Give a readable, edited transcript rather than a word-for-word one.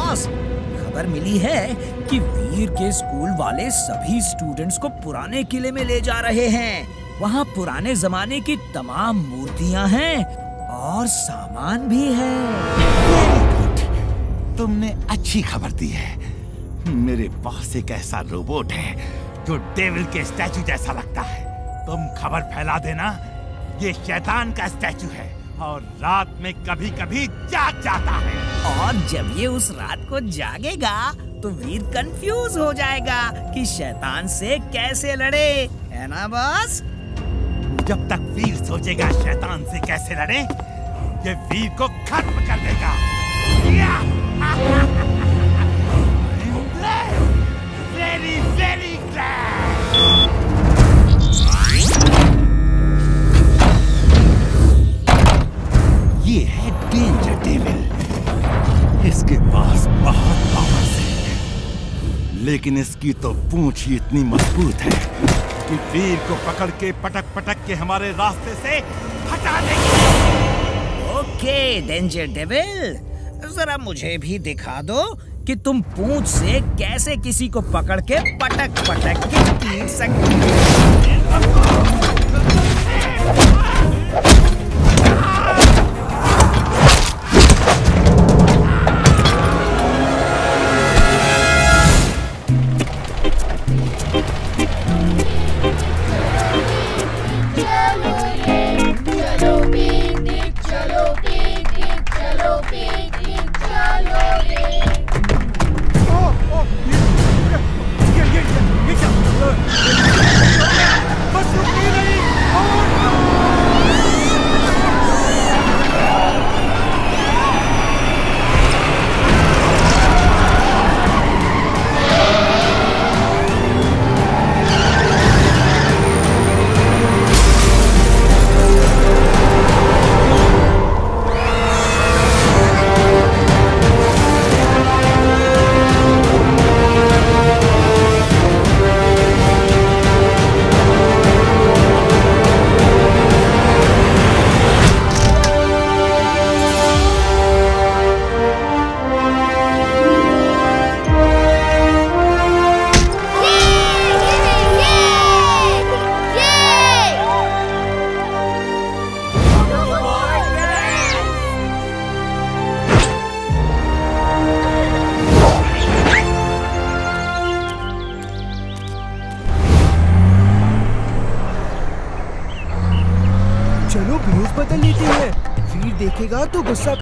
Boss, खबर मिली है कि वीर के स्कूल वाले सभी स्टूडेंट्स को पुराने किले में ले जा रहे हैं। वहाँ पुराने जमाने की तमाम मूर्तियाँ हैं और सामान भी है। तुमने अच्छी खबर दी है। मेरे पास एक ऐसा रोबोट है जो डेविल के स्टैचू जैसा लगता है। तुम खबर फैला देना, ये शैतान का स्टैचू है और रात में कभी कभी जाग जाता है। और जब ये उस रात को जागेगा तो वीर कंफ्यूज हो जाएगा कि शैतान से कैसे लड़े, है ना बॉस? जब तक वीर सोचेगा शैतान से कैसे लड़े, ये वीर को खत्म कर देगा। Very, very glad. ये है डेंजर डेविल। इसके पास बहुत पावर्स है, लेकिन इसकी तो पूंछ ही इतनी मजबूत है कि वीर को पकड़ के पटक पटक के हमारे रास्ते से हटा देगी। ओके डेंजर डेविल, जरा मुझे भी दिखा दो कि तुम पूंछ से कैसे किसी को पकड़ के पटक पटक के पीट सकते हो। चलो भेष बदल लेते हैं, वीर देखेगा तो गुस्सा